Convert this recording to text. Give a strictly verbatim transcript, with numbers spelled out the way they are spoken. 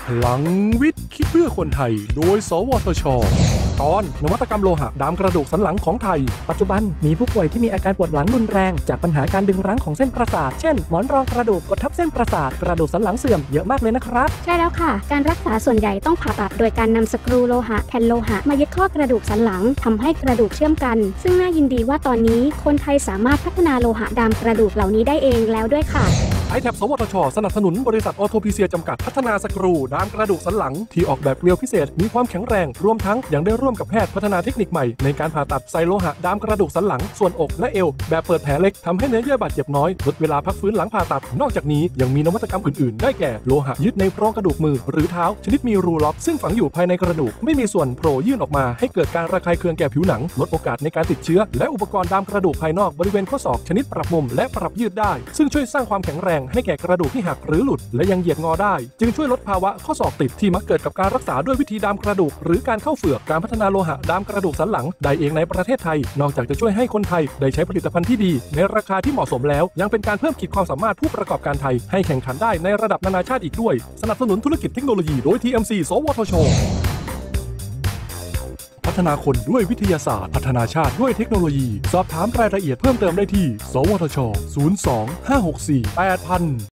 พลังวิทย์คิดเพื่อคนไทยโดยสวทช.ตอนนวัตกรรมโลหะดามกระดูกสันหลังของไทยปัจจุบันมีผู้ป่วยที่มีอาการปวดหลังรุนแรงจากปัญหาการดึงรั้งของเส้นประสาทเช่นหมอนรองกระดูกกดทับเส้นประสาทกระดูกสันหลังเสื่อมเยอะมากเลยนะครับใช่แล้วค่ะการรักษาส่วนใหญ่ต้องผ่าตัดโดยการนำสกรูโลหะแผ่นโลหะมายึดข้อกระดูกสันหลังทำให้กระดูกเชื่อมกันซึ่งน่ายินดีว่าตอนนี้คนไทยสามารถพัฒนาโลหะดามกระดูกเหล่านี้ได้เองแล้วด้วยค่ะไอแท็บ สวทช.สนับสนุนบริษัทออโทพีเซียจำกัดพัฒนาสกรูดามกระดูกสันหลังที่ออกแบบเกลียวพิเศษมีความแข็งแรงรวมทั้งยังได้ร่วมกับแพทย์พัฒนาเทคนิคใหม่ในการผ่าตัดใส่โลหะดามกระดูกสันหลังส่วนอกและเอวแบบเปิดแผลเล็กทำให้เนื้อเยื่อบาดเจ็บน้อยลดเวลาพักฟื้นหลังผ่าตัดนอกจากนี้ยังมีนวัตกรรมอื่นๆได้แก่โลหะยึดในโพรงกระดูกมือหรือเท้าชนิดมีรูล็อกซึ่งฝังอยู่ภายในกระดูกไม่มีส่วนโผล่ยื่นออกมาให้เกิดการระคายเคืองแก่ผิวหนังลดโอกาสในการติดเชื้อและอุปกรณ์ดามกระดูกภายนอกบริเวณข้อศอกชนิดปรับมุมและปรับยืดได้ซึ่งช่วยสร้างความแข็งแรงให้แก่กระดูกที่หักหรือหลุดและยังเหยียดงอได้จึงช่วยลดภาวะข้อศอกติดที่มักเกิดกับการรักษาด้วยวิธีดามกระดูกหรือการเข้าเฝือกการพัฒนาโลหะดามกระดูกสันหลังได้เองในประเทศไทยนอกจากจะช่วยให้คนไทยได้ใช้ผลิตภัณฑ์ที่ดีในราคาที่เหมาะสมแล้วยังเป็นการเพิ่มขีดความสามารถผู้ประกอบการไทยให้แข่งขันได้ในระดับนานาชาติอีกด้วยสนับสนุนธุรกิจเทคโนโลยีโดย ที เอ็ม ซี สวทช.พัฒนาคนด้วยวิทยาศาสตร์พัฒนาชาติด้วยเทคโนโลยีสอบถามรายละเอียดเพิ่มเติมได้ที่สวทช ศูนย์ สอง ห้า หก สี่ แปด ศูนย์ ศูนย์